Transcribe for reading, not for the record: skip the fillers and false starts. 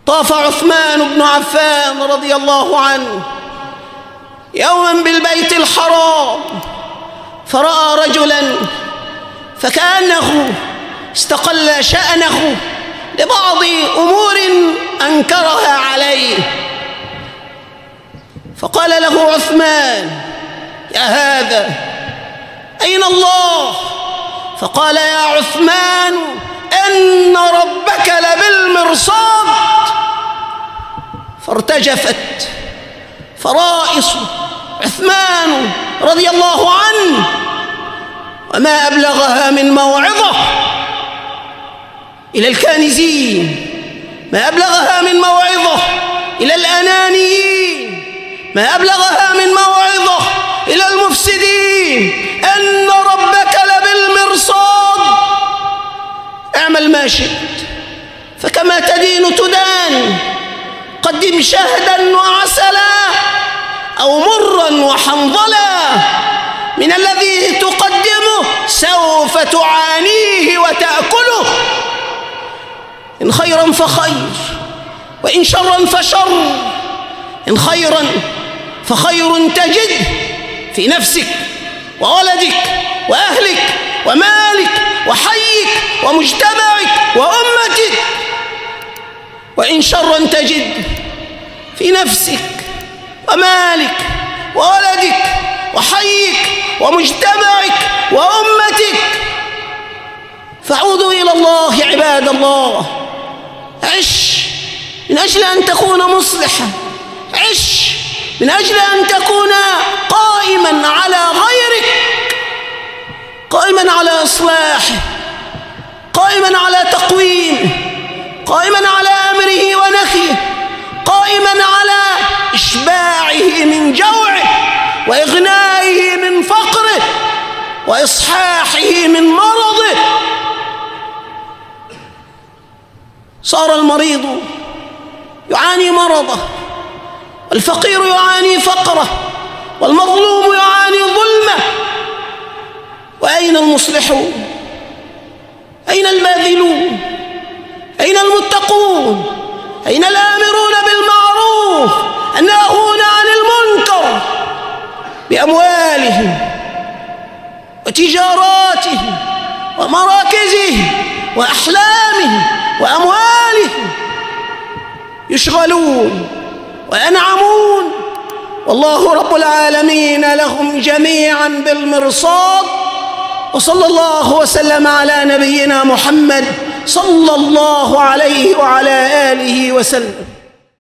طاف عثمان بن عفان رضي الله عنه يوما بالبيت الحرام، فرأى رجلا فكأنه استقل شأنه لبعض أمور أنكرها عليه، فقال له عثمان: يا هذا أين الله؟ فقال: يا عثمان إن ربك لبالمرصاد. فارتجفت فرائص عثمان رضي الله عنه، وما أبلغها من موعظة إلى الكانزين، ما أبلغها من موعظة إلى الأنانيين، ما أبلغها من موعظة إلى المفسدين: إن ربك لبالمرصاد، اعمل ما شئت فكما تدين تدان، قدم شهدا وعسلا أو مرا وحنظلا، من الذي تقدمه سوف تعانيه وتأكله، إن خيرا فخير وإن شرا فشر، إن خيرا فخير تجده في نفسك وولدك وأهلك ومالك وحيك ومجتمعك وأمتك، وإن شرا تجده في نفسك ومالك وولدك وحيك ومجتمعك وأمتك. فعودوا إلى الله عباد الله، عش من أجل أن تكون مصلحا، عش من أجل أن تكون قائما على غيرك، قائما على إصلاحه، قائما على تقويمه، قائما على أمره ونهيه، قائما على إشباعه من جوعه وإغنائه من فقره وإصحاحه من مرضه. صار المريض يعاني مرضه، والفقير يعاني فقره، والمظلوم يعاني ظلمه، وأين المصلحون؟ أين الباذلون؟ أين المتقون؟ أين الآمرون بالمعروف الناهون عن المنكر بأموالهم وتجاراتهم ومراكزهم وأحلامهم وأموالهم؟ يشغلون وينعمون، والله رب العالمين لهم جميعا بالمرصاد. وصلى الله وسلم على نبينا محمد صلى الله عليه وعلى آله وسلم.